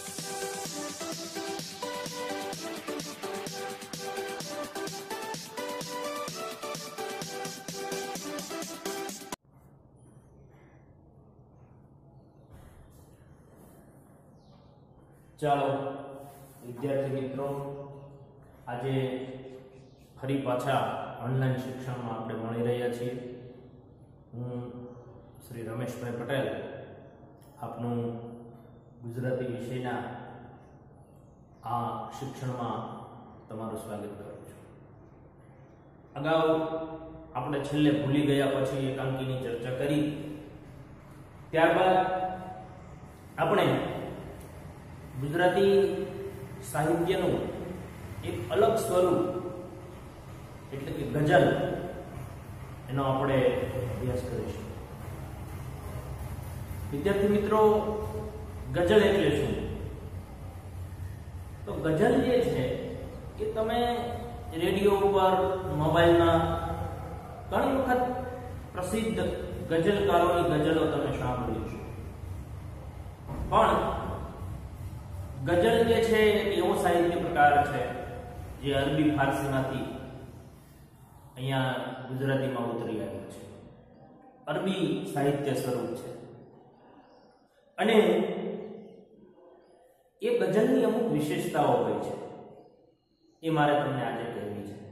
ચાલો વિદ્યાર્થી મિત્રો, આજે ફરી પાછા ઓનલાઈન શિક્ષણમાં આપણે મળી રહ્યા છીએ. હું શ્રી રમેશભાઈ પટેલ આપનું ગુજરાતી વિષયના આ શિક્ષણમાં તમારું સ્વાગત કરું છું. અગાઉ આપણે છેલ્લે ભૂલી ગયા પછી એકાંકીની ચર્ચા કરી. ત્યારબાદ આપણે ગુજરાતી સાહિત્યનું એક અલગ સ્વરૂપ એટલે કે ગઝલ એનો આપણે અભ્યાસ કરીશું. વિદ્યાર્થી મિત્રો, ગઝલ એટલે શું? તો ગઝલ જે છે એ તમે રેડિયો ઉપર, મોબાઈલમાં ઘણી વખત પ્રસિદ્ધ ગઝલકારોની ગઝલો તમે સાંભળી છે. પણ ગઝલ જે છે એક એવો સાહિત્ય પ્રકાર છે જે અરબી ફારસીમાંથી અહીંયા ગુજરાતીમાં ઉતરી આવ્યો છે. અરબી સાહિત્ય સ્વરૂપ છે અને એ ગઝલની અમુક વિશેષતાઓ હોય છે, એ મારે તમને આજે કહેવી છે.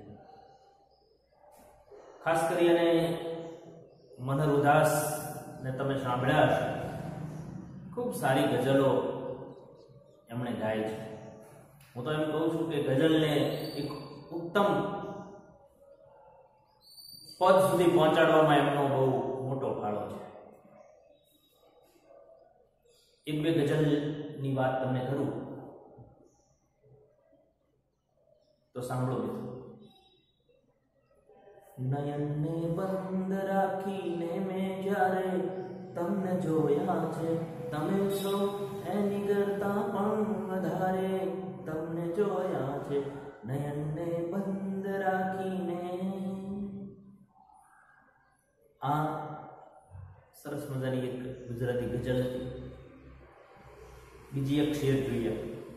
ખાસ કરીને મનહર ઉદાસ ને તમે સાંભળ્યા હશે, ખૂબ સારી ગઝલો એમણે ગાય છે. હું તો એમ કહું છું કે ગઝલને એક ઉત્તમ પદ સુધી પહોંચાડવામાં એમનો બહુ મોટો ફાળો છે. એક બે ગઝલની વાત તમને કરું તો સાંભળો મિત્રો. નયનને બંધ રાખીને મેં જ્યારે તમને જોયા છે, તમે છો એની કરતા પણ વધારે તમને જોયા છે. નયનને બંધ રાખીને. આ સરસ મજાની એક ગુજરાતી ગઝલ હતી. બીજી એક શેર જોઈએ.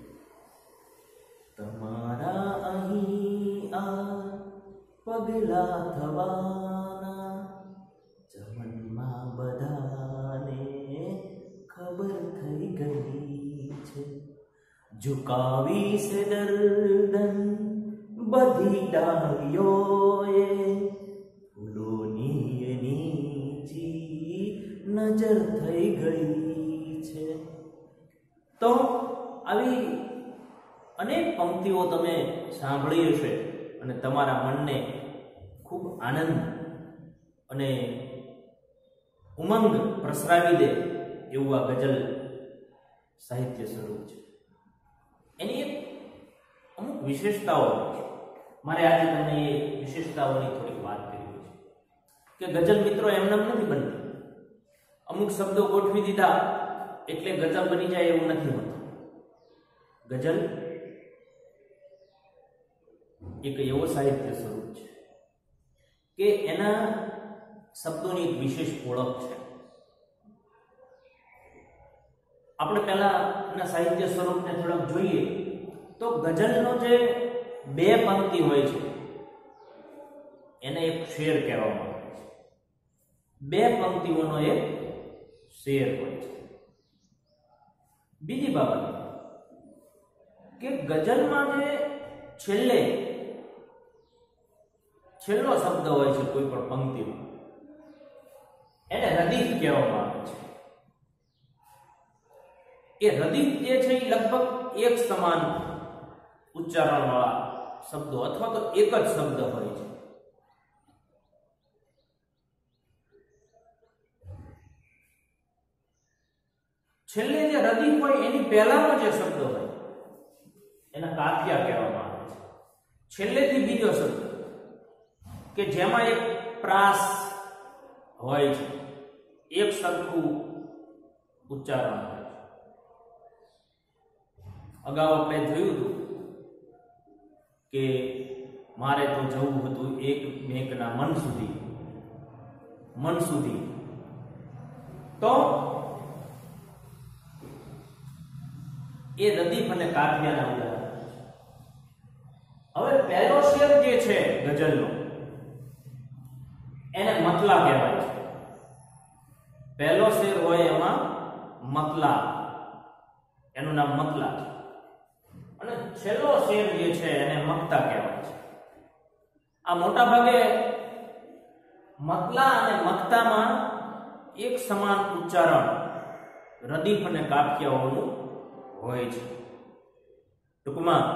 તમારા અહીં આ પગલા થવાના જમનમાં બધાને ખબર થઈ ગઈ છે. ઝુકાવી છે દર્દન બધી ડાળીઓએ, ફૂલોની નીચી નજર થઈ ગઈ છે. તો આવી અનેક પંક્તિઓ તમે સાંભળી હશે અને તમારા મનને ખૂબ આનંદ અને ઉમંગ પ્રસરાવી દે એવું આ ગઝલ સાહિત્ય સ્વરૂપ છે. એની એક અમુક વિશેષતાઓ છે. મારે આજે તમને એ વિશેષતાઓની થોડીક વાત કરવી છે કે ગઝલ મિત્રો એમને નથી બનતી. અમુક શબ્દો ગોઠવી દીધા એટલે ગઝલ બની જાય એવું નથી હોતું. ગઝલ એક એવો સાહિત્ય સ્વરૂપ છે કે એના શબ્દોની એક વિશેષ ઓળખ છે. આપણે પહેલા એના સાહિત્ય સ્વરૂપને થોડાક જોઈએ તો ગઝલનો જે બે પંક્તિ હોય છે એને એક શેર કહેવામાં આવે છે. બે પંક્તિઓનો એક શેર હોય છે. બીજી બાબત કે ગઝલમાં જે છેલ્લો શબ્દ હોય છે કોઈ પણ પંક્તિમાં એને રદીફ કહેવામાં આવે છે. એ રદીફ જે છે એ લગભગ એક સમાન ઉચ્ચારણ વાળા શબ્દો અથવા તો એક જ શબ્દ હોય છે. છેલ્લે જે રદીફ હોય એની પહેલાનો જે શબ્દ હોય એના કાફિયા કહેવામાં આવે છે. છેલ્લેથી બીજો શબ્દ કે જેમાં એક પ્રાસ હોય છે, એક સરખું ઉચ્ચારણ હોય છે. અગાઉ આપણે જોયું હતું કે મારે તો જવું હતું એક મેઘના મન સુધી. તો એ રદીફ અને કાફિયાના ઉદાહરણ છે. હવે પહેલો શેર જે છે ગઝલનો એને મતલા કહેવાય છે. પહેલો શેર હોય એમાં મતલા, એનું નામ મતલા છે. અને છેલ્લો શેર જે છે એને મક્તા કહેવાય છે. આ મોટા ભાગે મતલા અને મક્તામાં એક સમાન ઉચ્ચારણ રદીફ અને કાફિયાઓનું હોય છે. ટૂંકમાં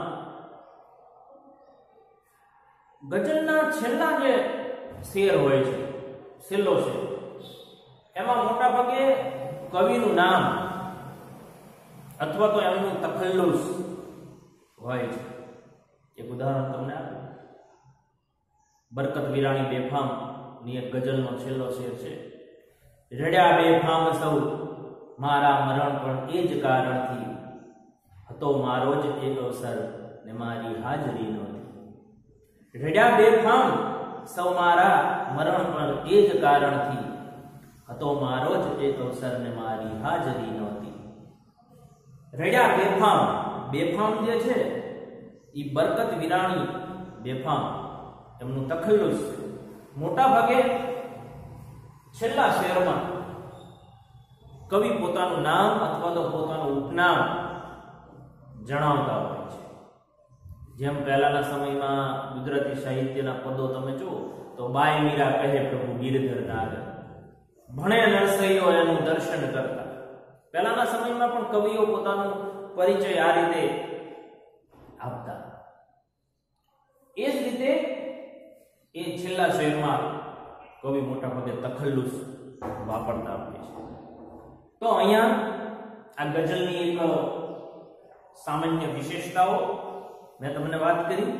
ગઝલના છેલ્લા જે શેર હોય છે, છેલ્લો શેર, એમાં મોટા ભાગે કવિનું નામ અથવા તો એમનું તખલ્લુસ હોય છે. એક ઉદાહરણ તમને આપું. બરકત વિરાણી બેફામ ની એક ગઝલનો છેલ્લો શેર છે. રડ્યા બેફામ સૌ મારા મરણ પણ એ જ કારણથી, હતો મારો જ એક અવસર ને મારી હાજરી નહોતી. રડ્યા બેફામ સૌ મારા મરણ પણ એ જ કારણથી, હતો મારો જ એક અવસર ને મારી હાજરી નહોતી. રડ્યા બેફામ, બેફામ જે છે એ બરકત વિરાણી બેફામ એમનું તખલ્લુસ મોટા ભાગે છેલ્લા શેરમાં કવિ પોતાનું નામ અથવા તો પોતાનું ઉપનામ જણાવતા હોય છે. જેમ પહેલાના સમયમાં ગુજરાતી સાહિત્યના પદો તમે જુઓ તો બાય મીરા કહે પ્રભુ ગિરધર નાગ, ભણે નરસૈયો એનું દર્શન કરતા. પહેલાના સમયમાં પણ કવિઓ પોતાનું પરિચય આ રીતે આપતા. એ જ રીતે એ છેલ્લા શેરમાં કવિ મોટા ભાગે તખલ્લુસ વાપરતા હોય છે. તો અહીંયા આ ગઝલની એક સામાન્ય વિશેષતાઓ મેં તમને વાત કરી.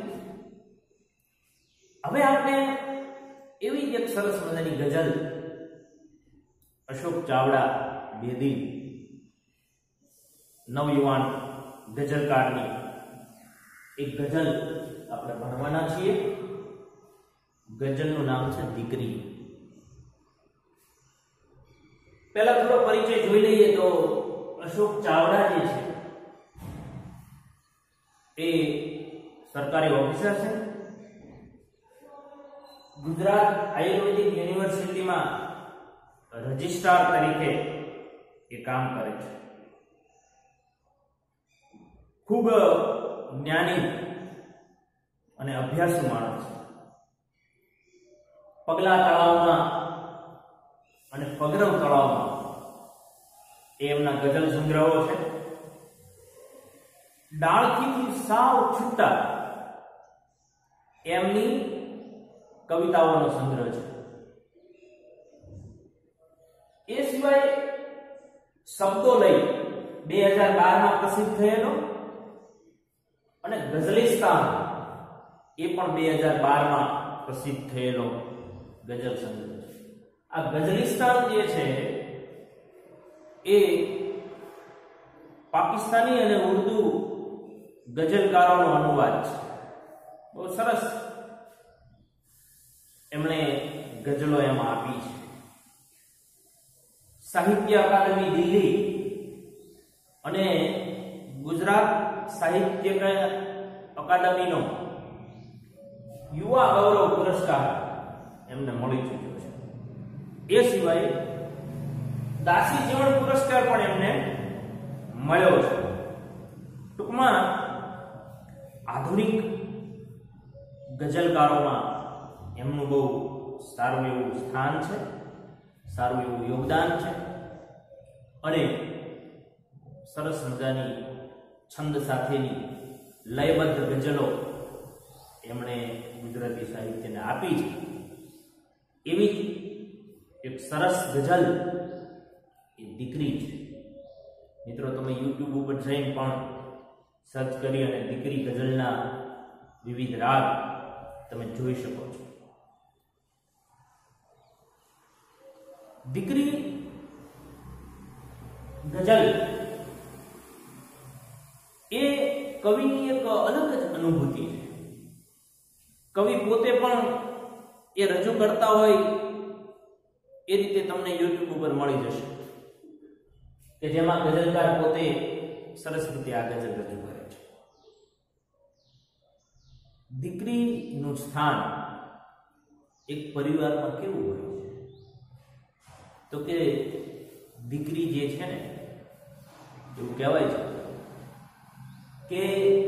હવે આપણે એવી જ એક સરસ મજાની ગઝલ અશોક ચાવડા બેદી નવયુવાન ગઝલકારની એક ગઝલ આપણે ભણવાના છીએ. ગઝલનું નામ છે દીકરી. પહેલા થોડો પરિચય જોઈ લઈએ તો અશોક ચાવડા જે છે એ સરકારી ઓફિસર છે. ગુજરાત આયુર્વેદિક યુનિવર્સિટીમાં રજિસ્ટ્રાર તરીકે એ કામ કરે છે. ખૂબ જ્ઞાની અને અભ્યાસુ માણસ છે. પગલા તળાવમાં અને પગરવ તળાવમાં એ એમના ગઝલ સંગ્રહો છે. ડાળખીથી સાવ છૂટા એમની કવિતાઓનો સંગ્રહ છે. એ સિવાય શબ્દો લઈ 2012માં પ્રસિદ્ધ થયેલો અને ગઝલિસ્તાન એ પણ 2012માં પ્રસિદ્ધ થયેલો ગઝલ સંગ્રહ છે. આ ગઝલિસ્તાન જે છે એ પાકિસ્તાની અને ઉર્દુ ગઝલકારોનો અનુવાદ છે. બહુ સરસ એમણે ગઝલો એમાં આપી છે. સાહિત્ય અકાદમી દિલ્હી અને ગુજરાત સાહિત્ય અકાદમીનો યુવા ગૌરવ પુરસ્કાર એમને મળી ચૂક્યો છે. એ સિવાય દાસી જીવન પુરસ્કાર પણ એમને મળ્યો છે. ટૂંકમાં આધુનિક ગઝલકારોમાં એમનું બહુ સારું એવું સ્થાન છે, સારું એવું યોગદાન છે અને સરસ મજાની છંદ સાથેની લયબદ્ધ ગઝલો એમણે ગુજરાતી સાહિત્યને આપી છે. એવી એક સરસ ગઝલ એ દીકરી છે. મિત્રો, તમે YouTube ઉપર જઈને પણ સર્ચ કરી અને દીકરી ગઝલના વિવિધ રાગ તમે જોઈ શકો છો. દીકરી ગઝલ એ કવિની એક અલગ જ અનુભૂતિ છે. કવિ પોતે પણ એ રજૂ કરતા હોય એ રીતે તમને YouTube ઉપર મળી જશે કે જેમાં ગઝલકાર પોતે સરસ રીતે આ ગઝલ રજૂ કરે છે. દીકરીનું સ્થાન એક પરિવારમાં કેવું હોય છે? તો કે દીકરી જે છે ને, એવું કહેવાય છે કે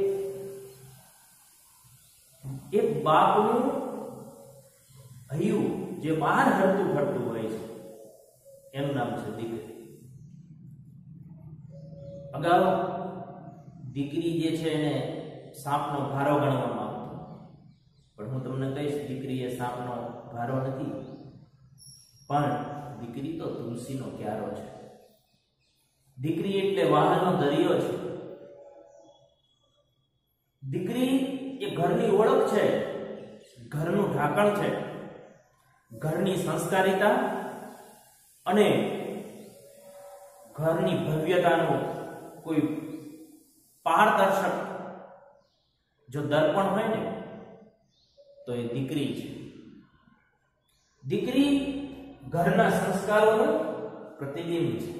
એક બાપનું હૈયું જે બહાર હરતું ફરતું હોય છે એનું નામ છે દીકરી. અગાઉ દીકરી જે છે એને સાપનો ભારો ગણવામાં આવતો, પણ હું તમને કહીશ દીકરી એ સાપનો ભારો નથી, પણ દીકરી તો તુલસીનો ક્યારો છે. દીકરી એટલે વાહનો દરિયો છે. દીકરી એ ઘરની ઓળખ છે, ઘરનું ઢાંકણ છે, ઘરની સંસ્કારિતા અને ઘરની ભવ્યતાનું કોઈ પારદર્શક જો દર્પણ હોય ને તો એ દીકરી છે. દીકરી ઘરના સંસ્કારોનું પ્રતિબિંબ છે.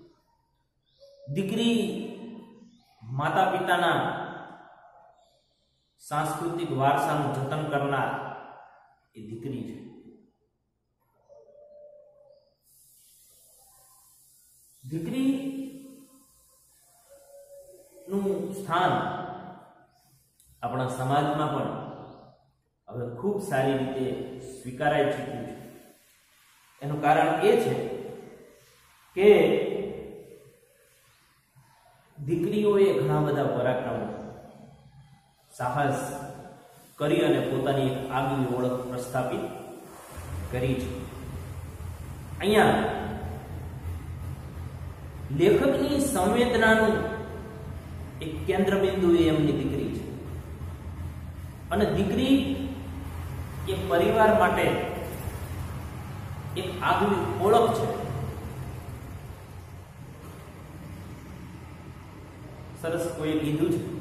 દીકરી માતા પિતાના સાંસ્કૃતિક વારસાનું જતન કરનાર એ દીકરી છે. દીકરી નું સ્થાન આપણા સમાજમાં પણ હવે ખૂબ સારી રીતે સ્વીકારાઈ ચૂક્યું છે. એનું કારણ એ છે કે દીકરીઓએ ઘણા બધા પરાક્રમો સાહસ કરી અને પોતાની એક આગવી ઓળખ પ્રસ્થાપિત કરી છે. અહીંયા લેખકની સંવેદનાનું એક કેન્દ્રબિંદુ એ એમની દીકરી છે અને દીકરી એ પરિવાર માટે એક આગવી ઓળખ છે. સરસ કોઈએ કીધું છે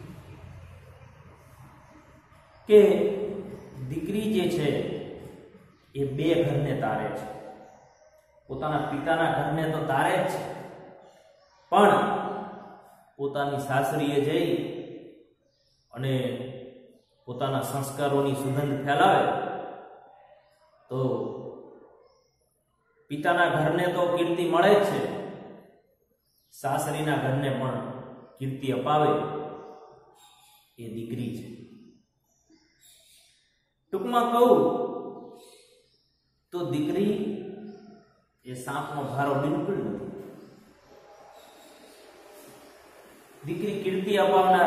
કે દીકરી જે છે એ બે ઘરને તારે છે. પોતાના પિતાના ઘરને તો તારે જ છે, પણ પોતાની સાસરીએ જઈ અને પોતાના સંસ્કારોની સુગંધ ફેલાવે તો પિતાના ઘરને તો કીર્તિ મળે જ છે, સાસરીના ઘરને પણ કીર્તિ અપાવે એ દીકરી છે. ટૂંકમાં કહું તો દીકરી એ સાપનો ભારો બિલકુલ નથી. દીકરી કીર્તિ અપાવનાર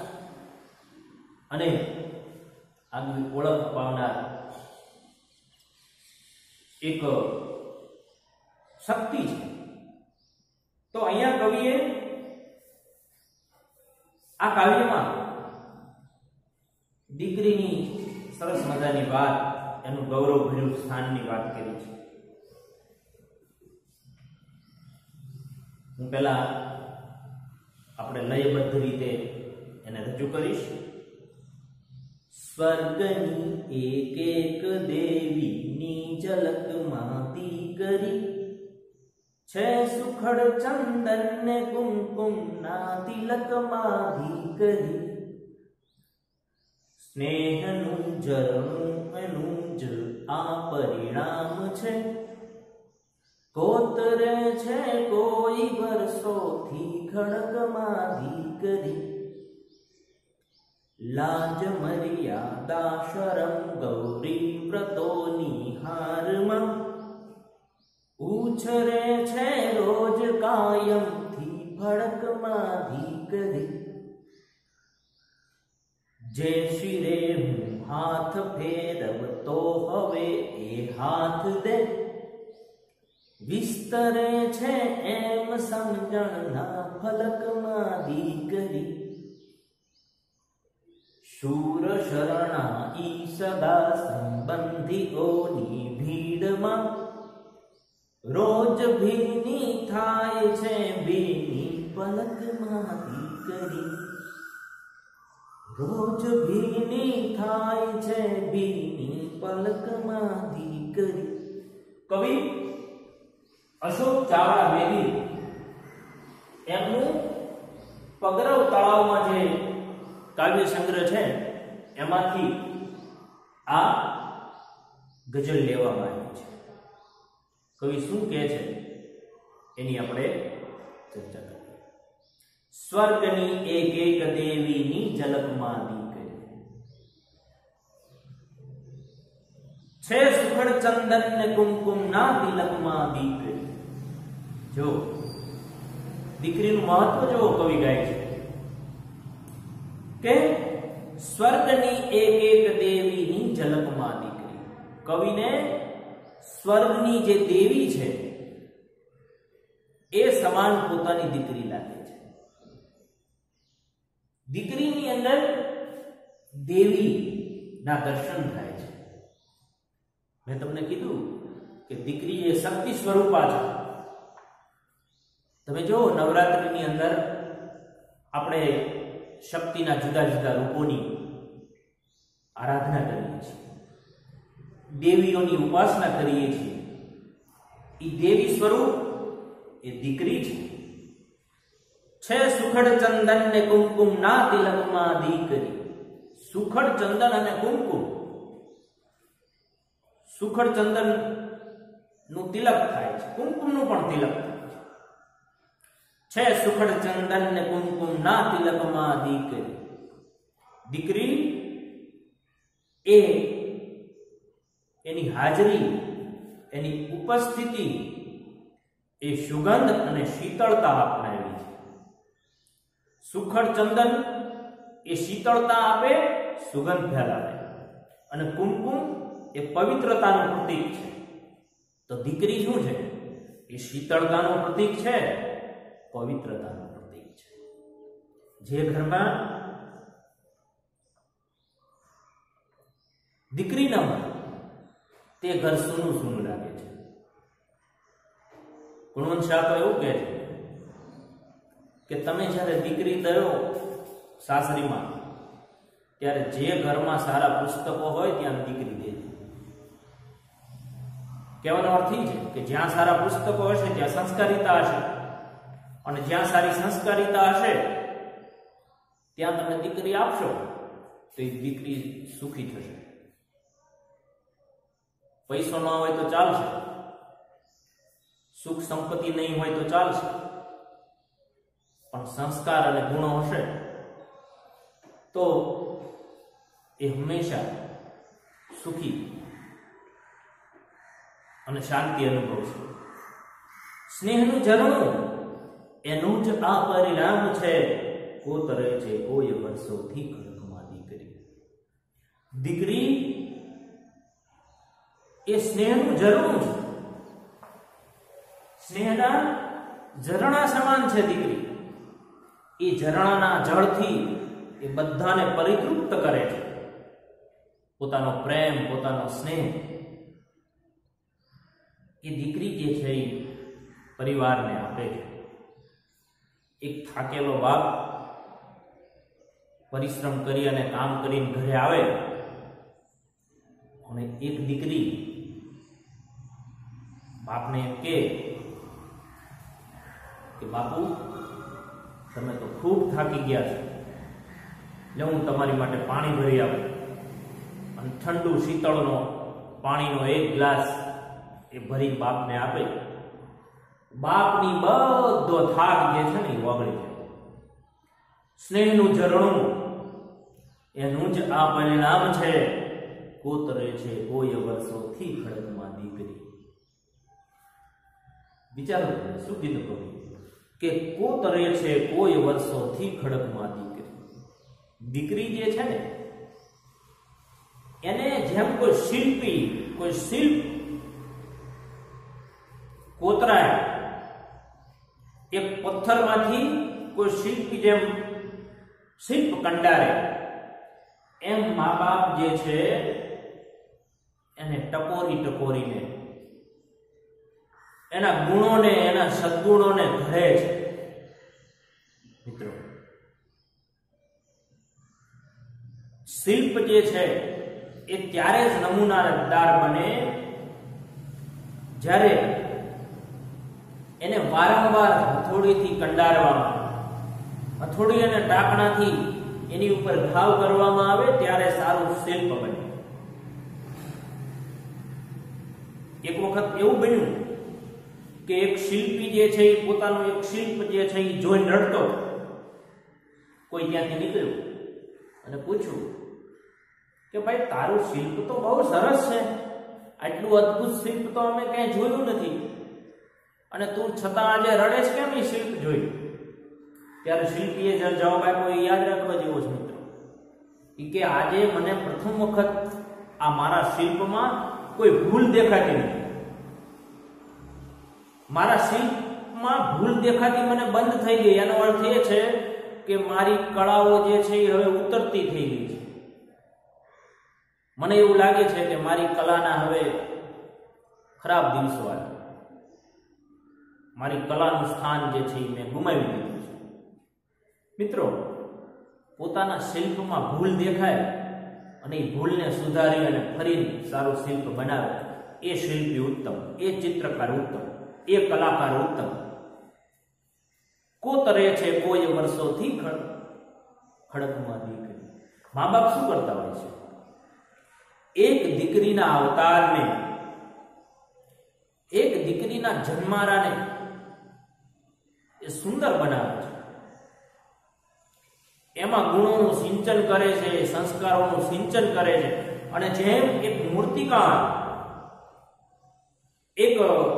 અને આગવી ઓળખ અપાવનાર એક શક્તિ છે. તો અહીંયા કવિએ આ કાવ્યમાં દીકરીની સરસ મજાની વાત, એનું ગૌરવભર્યું સ્થાનની વાત કરી છે. હું પહેલા આપણે લયબદ્ધ રીતે એને રજૂ કરીશ. સ્વર્ગની એક એક દેવીની ઝલકમાં દીકરી છે, સુખડ ચંદન ને કુમકુમના તિલકમાં દીકરી. સ્નેહનું ઝરણું એનું જ આ પરિણામ છે, કોતરે છે કોઈ વર્ષોથી ખડકમાં દીકરી. લાજ મર્યાદા શરમ ગૌરી વ્રતોની હારમાં ઉછરે છે રોજ કાયમથી ભડકમાં દીકરી. જે શિરે હું હાથ ફેરવતો હવે એ હાથ દે, વિસ્તરે છે એમ સમજણના ફલકમાં દીકરી. શૂર શરણા ઈ સદા સંબંધીઓની ભીડમાં રોજ ભીની થાય છે ભીની પલકમાં દીકરી. રોજ ભીની થાય છે ભીની પલકમાં દીકરી. કવિ અશોક ચાવડા બેદી એમનું પગરવ તળાવમાં જે કાવ્ય સંગ્રહ છે એમાંથી આ ગઝલ લેવામાં આવી છે. કવિ શું કહે છે એની આપણે ચર્ચા કરીએ. સ્વર્ગની એક એક દેવીની ઝલકમાં દીકરી છે, સુખડ ચંદન ને કુમકુમ ના તિલકમાં દીકરી. જો દીકરીનું મહત્વ જો કવિ ગાય છે કે સ્વર્ગની એક એક દેવીની ઝલકમાં દીકરી. કવિને સ્વર્ગની જે દેવી છે એ સમાન પોતાની દીકરી લાગે છે. દીકરીની અંદર દેવી ના દર્શન થાય છે. મેં તમને કીધું કે દીકરી એ શક્તિ સ્વરૂપા છે. તમે જો નવરાત્રિની અંદર આપણે શક્તિના જુદા જુદા રૂપોની આરાધના કરીએ છીએ, દેવીઓની ઉપાસના કરીએ છીએ. એ દેવી સ્વરૂપ એ દીકરી છે. સુખડ ચંદન ને કુમકુમ ના તિલકમાં દીકરી. સુખડ ચંદન અને કુમકુમ, સુખડ ચંદન નું તિલક થાય છે, કુમકુમ નું પણ તિલક થાય છે. સુખડ ચંદન ને કુમકુમ ના તિલકમાં દીકરી. દીકરી એ એની હાજરી, એની ઉપસ્થિતિ એ સુગંધ અને શીતળતા આપનારી છે. સુખડ ચંદન એ શીતળતા આપે, સુગંધ ફેલાવે, અને કુમકુમ એ પવિત્રતાનું પ્રતીક છે. તો દીકરી શું છે? એ શીતળતાનું પ્રતીક છે, પવિત્રતાનું પ્રતીક છે. જે ઘરમાં દીકરી ન હોય તે ઘર સૂનું સૂનું લાગે છે. ગુણવંત શાહ તો એવું કહે છે કે તમે જ્યારે દીકરી દયો સાસરીમાં, ત્યારે જે ઘરમાં સારા પુસ્તકો હોય ત્યાં દીકરી દેજો. કહેવાનો અર્થ એ છે કે જ્યાં સારા પુસ્તકો હશે ત્યાં સંસ્કારિતા હશે, અને જ્યાં સારી સંસ્કારિતા હશે ત્યાં તમે દીકરી આપશો તો એ દીકરી સુખી થશે. પૈસો ન હોય તો ચાલશે, સુખ સંપત્તિ નહીં હોય તો ચાલશે, પણ સંસ્કાર અને ગુણો હશે તો એ હંમેશા સુખી અને શાંતિ અનુભવશે. સ્નેહનું ઝરણું એનું જ આ પરિણામ છે, કોતરે છે કોઈ વર્ષોથી ખડકમાં દીકરી. દીકરી એ સ્નેહનું ઝરણું છે, સ્નેહના ઝરણા સમાન છે દીકરી. એ ઝરણાના જળથી એ બધાને પરિતૃપ્ત કરે છે. પોતાનો પ્રેમ, પોતાનો સ્નેહ એ દીકરી જે છે એ પરિવારને આપે છે. એક થાકેલો બાપ પરિશ્રમ કરી અને કામ કરીને ઘરે આવે, અને એક દીકરી બાપને એમ કે બાપુ તમે તો ખૂબ થાકી ગયા છો, એટલે હું તમારી માટે પાણી ભરી આપું. અને ઠંડુ શીતળનો પાણીનો એક ગ્લાસ એ ભરી બાપને આપે. બાપની બધો થાક જે છે ને એ ઓગળી જાય. સ્નેહનું ઝરણું એનું જ આ પરિણામ છે, કોતરે છે કોઈ વર્ષોથી ખડકમાં દીકરી. વિચારો શું કીધું કવિ કે કોતરે છે કોઈ વર્ષોથી ખડકમાં દીકરી. દીકરી જે છે ને એને જેમ કોઈ શિલ્પી, કોઈ શિલ્પ કોતરાય, એક પથ્થરમાંથી કોઈ શિલ્પી જેમ શિલ્પ કંડારે, એમ મા બાપ જે છે એને ટકોરી ટકોરીને એના ગુણોને, એના સદગુણોને ઘડે છે. મિત્રો, શિલ્પ જે છે એ ત્યારે જ નમૂનાદાર બને જ્યારે એને વારંવાર હથોડીથી કંડારવામાં હથોડી અને ટાંકણાથી એની ઉપર ઘાવ કરવામાં આવે ત્યારે સારું શિલ્પ બને. એક વખત એવું બન્યું કે એક શિલ્પી જે છે એ પોતાનું એક શિલ્પ જે છે એ જોઈ રડતો. કોઈ ત્યાંથી નીકળ્યું અને પૂછ્યું કે ભાઈ તારું શિલ્પ તો બહુ સરસ છે, આટલું અદ્ભુત શિલ્પ તો અમે ક્યાંય જોયું નથી, અને તું છતાં આજે રડે છે કેમ એ શિલ્પ જોઈ? ત્યારે શિલ્પીએ જવાબ આપ્યો એ યાદ રાખવા જેવો છે મિત્રો. કે આજે મને પ્રથમ વખત આ મારા શિલ્પમાં કોઈ ભૂલ દેખાતી નથી. મારા શિલ્પમાં ભૂલ દેખાતી મને બંધ થઈ ગઈ. એનો અર્થ એ છે કે મારી કળાઓ જે છે એ હવે ઉતરતી થઈ ગઈ છે. મને એવું લાગે છે કે મારી કલાના હવે ખરાબ દિવસો આવ્યા. મારી કલાનું સ્થાન જે છે એ મેં ગુમાવી દીધું છે. મિત્રો, પોતાના શિલ્પમાં ભૂલ દેખાય અને એ ભૂલને સુધારી અને ફરી સારું શિલ્પ બનાવે, એ શિલ્પી ઉત્તમ, એ ચિત્રકાર ઉત્તમ, એ કલાકાર ઉત્તમ. કોતરે છે કોઈ વર્ષોથી ખડકમાં દીકરી. મા બાપ શું કરતા હોય છે? એક દીકરીના અવતારને, એક દીકરીના જન્મારાને એ સુંદર બનાવે છે. એમાં ગુણોનું સિંચન કરે છે, સંસ્કારોનું સિંચન કરે છે, અને જેમ એક મૂર્તિકાર એક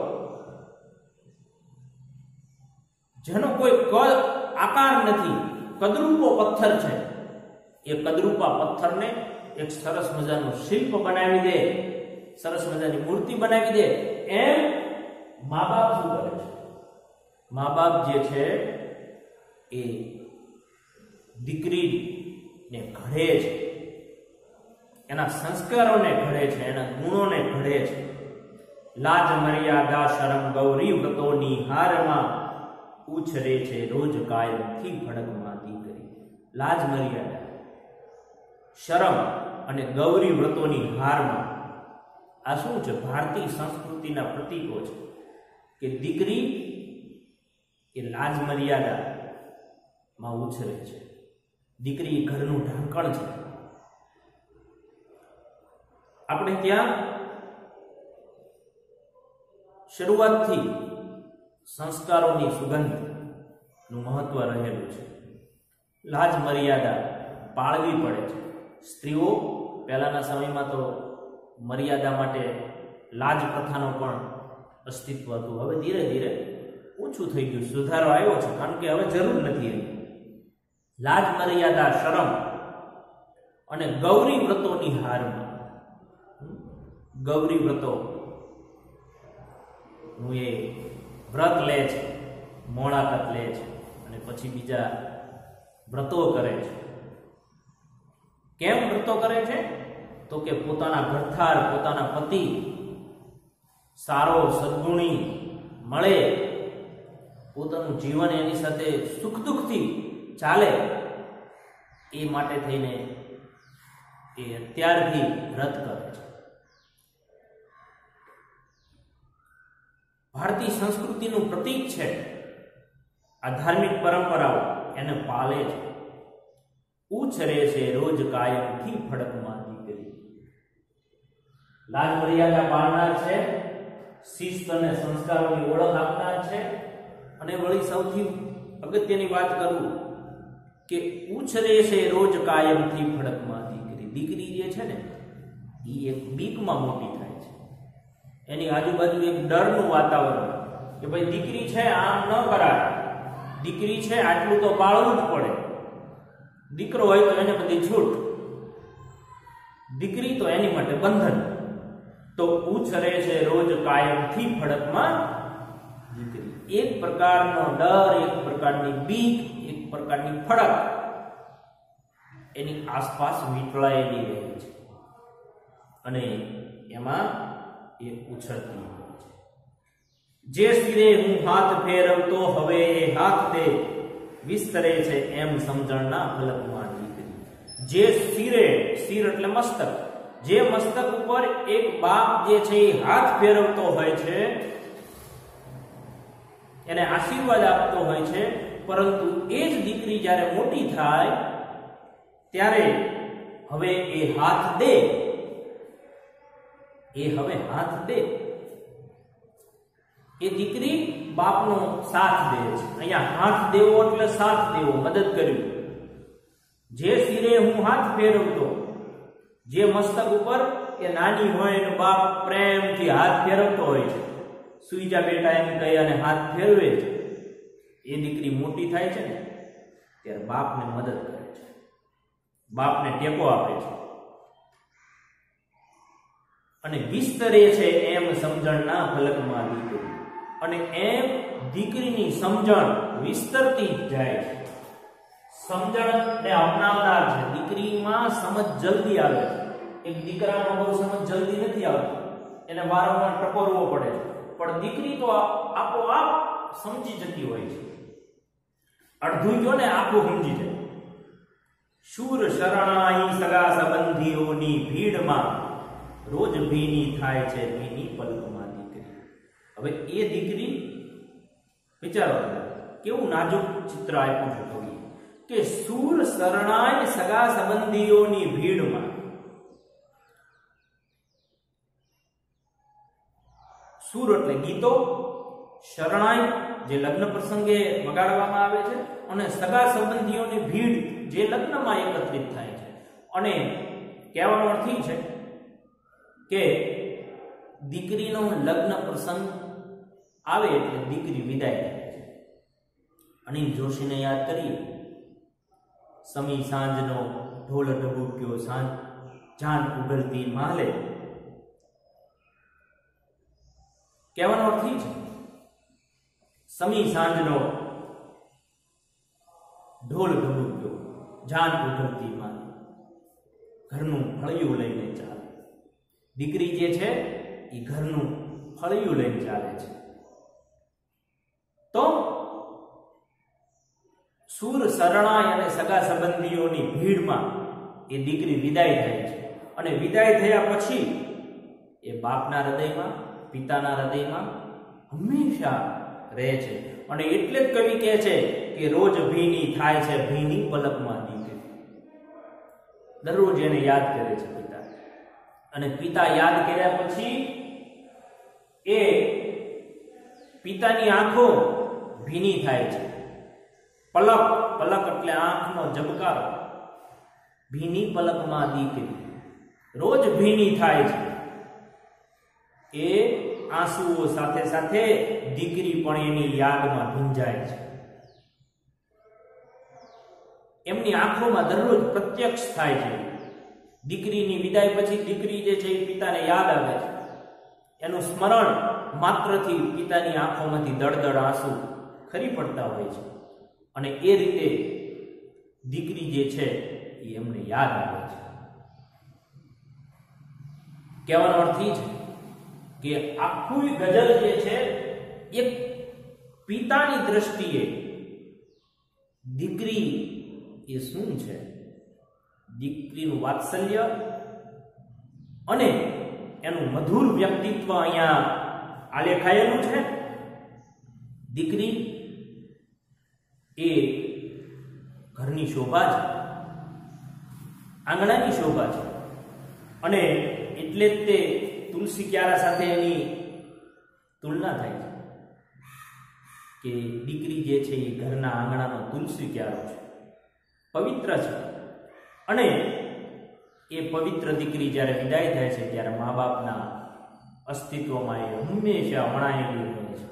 જેનો કોઈ આકાર નથી, કદરૂપો પથ્થર છે, એ કદરૂપા પથ્થરને એક સરસ મજાનું શિલ્પ બનાવી દે, સરસ મજાની મૂર્તિ બનાવી દે, એમ મા બાપ શું કરે છે? મા બાપ જે છે એ દીકરીને ઘડે છે, એના સંસ્કારોને ઘડે છે, એના ગુણોને ઘડે છે. લાજ મર્યાદા શરમ ગૌરી વ્રતોની હારમાં ઉછરે છે રોજ કાયમથી ભડકમાં દીકરી. લાજ મર્યાદા, શરમ અને ગૌરી વ્રતોની હારમાં, આ શું છે? ભારતીય સંસ્કૃતિના પ્રતીકો છે કે દીકરી એ લાજ મર્યાદા માં ઉછરે છે. દીકરી ઘરનું ઢાંકણ છે. આપણે ત્યાં શરૂઆતથી સંસ્કારોની સુગંધનું મહત્વ રહેલું છે. લાજ મર્યાદા પાળવી પડે છે. સ્ત્રીઓ પહેલાના સમયમાં તો મર્યાદા માટે લાજ પ્રથાનો પણ અસ્તિત્વ હતું. હવે ધીરે ધીરે ઓછું થઈ ગયું, સુધારો આવ્યો છે, કારણ કે હવે જરૂર નથી એની. લાજ મર્યાદા શરમ અને ગૌરી વ્રતોની હારમાં, ગૌરી વ્રતો નું એ વ્રત લે છે, મોળાકત લે છે, અને પછી બીજા વ્રતો કરે છે. કેમ વ્રતો કરે છે? તો કે પોતાના ઘરથાર, પોતાના પતિ સારો સદગુણી મળે, પોતાનું જીવન એની સાથે સુખ દુઃખથી ચાલે, એ માટે થઈને એ અત્યારથી વ્રત કરે છે. ભારતીય સંસ્કૃતિનું પ્રતીક છે આ ધાર્મિક પરંપરાઓ, એને પાલે છે. ઉછરે છે રોજ કાયમથી ફડકમાં દીકરી. લાજ મર્યાદા પાળનાર છે, શિસ્ત અને સંસ્કારોની ઓળખ આપનાર છે, અને વળી સૌથી અગત્યની વાત કરું કે ઉછરે છે રોજ કાયમથી ફડકમાં દીકરી. દીકરી જે છે ને એ એક બીકમાં મોટી થાય છે. એની આજુબાજુ એક ડરનું વાતાવરણ કે ભાઈ દીકરી છે આમ ન કરાય, દીકરી છે આટલું તો પાળવું જ પડે, દીકરો હોય તો એને બધી છૂટ, દીકરી તો એની માટે બંધન. તો ઉછરે છે રોજ કાયમથી ફડકમાં દીકરી. એક પ્રકારનો ડર, એક પ્રકારની બીક, એક પ્રકારની ફડક એની આસપાસ વીંટળાયેલી રહે છે, અને એમાં એ ઉછળતી હોય છે. જે સિરે હું હાથ ફેરવતો હવે એ હાથ દે વિસ્તરે છે એમ સમજણના ફલકમાં દીકરી. જે સિરે, સિર એટલે મસ્તક, જે મસ્તક ઉપર એક બાપ જે છે એ હાથ ફેરવતો હોય છે, એને આશીર્વાદ આપતો હોય છે, પરંતુ એ જ દીકરી જ્યારે મોટી થાય ત્યારે હવે એ હાથ દે, એ દીકરી બાપનો સાથ દે છે। અહીંયા હાથ દેવો એટલે સાથ દેવો, મદદ કરવી। જે શિરે હું હાથ ફેરવતો, જે મસ્તક ઉપર એ નાની હોય એનો બાપ પ્રેમથી હાથ ફેરવતો હોય છે, સુઈ જા બેટા એમ કહી અને હાથ ફેરવે છે, એ દીકરી મોટી થાય છે ને ત્યારે બાપને મદદ કરે છે, બાપને ટેકો આપે છે અને વિસ્તરે છે એમ સમજણના ફલકમાં દીકરી, અને એમ દીકરીની સમજણ વિસ્તરતી જાય છે। સમજણને અપનાવનાર છે, દીકરીમાં સમજ જલ્દી આવે છે। એક દીકરામાં બહુ સમજ જલ્દી નથી આવતી, એને વારંવાર ટકોરવો પડે છે, પણ દીકરી તો આપોઆપ સમજી જતી હોય છે। અડધું જો ને આખું સમજી જાય। શૂર શરણાઈ સગા સંબંધીઓની ભીડમાં રોજ ભીની થાય છે ભીની પલકમાં દીકરી। હવે એ દીકરી વિચારો કેવું નાજુક ચિત્ર આપ્યું છે કવિએ કે શૂર શરણાઈ સગા સંબંધીઓની ભીડમાં, સૂર એટલે ગીતો, શરણાઈ જે લગ્ન પ્રસંગે વગાડવામાં આવે છે, અને સગા સંબંધીઓની ભીડ જે લગ્નમાં એકત્રિત થાય છે। અને કહેવાનો અર્થ એ છે કે દીકરીનો લગ્ન પ્રસંગ આવે એટલે દીકરી વિદાય થાય છે। અનિલ જોશીને યાદ કરીએ, સમી સાંજનો ઢોલ ડબુક્યો સાંજ જાન ઉગલતી માલે, કહેવાનો અર્થ છે સમી સાંજનો ઢોલ ઢબુક્યો જાન ઉગલતી માલે, ઘરનું ફળિયું લઈને ચાલે। દીકરી જે છે એ ઘરનું ફળિયું લઈને ચાલે છે। તો સૂર શરણાઈ અને સગા સંબંધીઓની ભીડમાં એ દીકરી વિદાય થાય છે, અને વિદાય થયા પછી એ બાપના હૃદયમાં, પિતાના હૃદયમાં હંમેશા રહે છે। અને એટલે જ કવિ કહે છે કે રોજ ભીની થાય છે ભીની પલકમાં દીકરી, દરરોજ એને યાદ કરે છે પિતા, અને પિતા યાદ કર્યા પછી એ પિતાની આંખો ભીની થાય છે। પલક, પલક એટલે આંખનો ઝબકારો, ભીની પલકમાં દીકરી રોજ ભીની થાય છે। એ આંસુઓ સાથે સાથે દીકરી પણ એની યાદમાં ભીંજાય છે, એમની આંખોમાં દરરોજ પ્રત્યક્ષ થાય છે। દીકરીની વિદાય પછી દીકરી જે છે એ પિતાને યાદ આવે છે, એનું સ્મરણ માત્રથી પિતાની આંખોમાંથી દળદળ આંસુ ખરી પડતા હોય છે, અને એ રીતે દીકરી જે છે એ એમને યાદ આવે છે। કહેવાનો અર્થ એ છે કે આખું ગઝલ જે છે એક પિતાની દ્રષ્ટિએ દીકરી એ શું છે, દીકરીનું વાત્સલ્ય અને એનું મધુર વ્યક્તિત્વ અહીંયા આલેખાયેલું છે। દીકરી એ ઘરની શોભા છે, આંગણાની શોભા છે, અને એટલે જ તે તુલસી ક્યારા સાથે એની તુલના થાય છે કે દીકરી જે છે એ ઘરના આંગણાનો તુલસી ક્યારો છે, પવિત્ર છે। અને એ પવિત્ર દીકરી જ્યારે વિદાય થાય છે ત્યારે મા બાપના અસ્તિત્વમાં એ હંમેશા વણાયેલી રહે છે।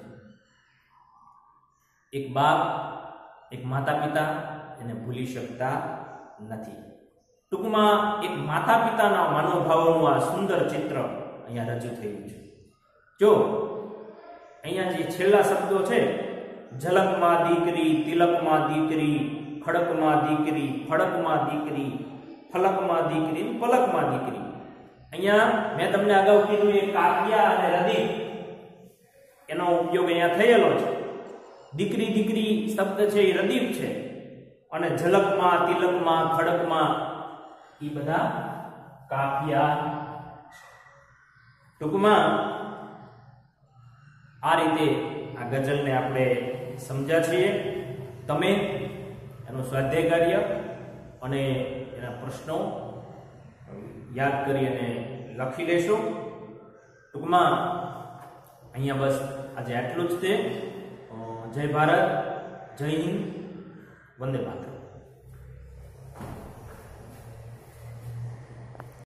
એક બાપ, એક માતા પિતા એને ભૂલી શકતા નથી। ટૂંકમાં એક માતા પિતાના મનોભાવોનું આ સુંદર ચિત્ર અહીંયા રજૂ થયું છે। જો અહીંયા જે છેલ્લા શબ્દો છે, ઝલકમાં દીકરી, તિલકમાં દીકરી, ખડકમાં દીકરી, ફડકમાં દીકરી, ફલકમાં દીકરી, પલકમાં દીકરી, અહીંયા મેં તમને અગાઉ કીધું એ કાવ્યા અને રદીફ એનો ઉપયોગ અહીંયા થયેલો છે। દીકરી દીકરી શબ્દ છે એ રદીફ છે, અને ઝલકમાં, તિલકમાં, ખડકમાં એ બધા કાફિયા। ટૂંકમાં આ રીતે આ ગઝલને આપણે સમજ્યા છીએ। તમે એનું સ્વાધ્યાય કાર્ય અને એના પ્રશ્નો યાદ કરી અને લખી લેશો. ટૂંકમાં અહીંયા બસ આજે આટલું જ છે. જય ભારત, જય હિન્દ, વંદે માતરમ.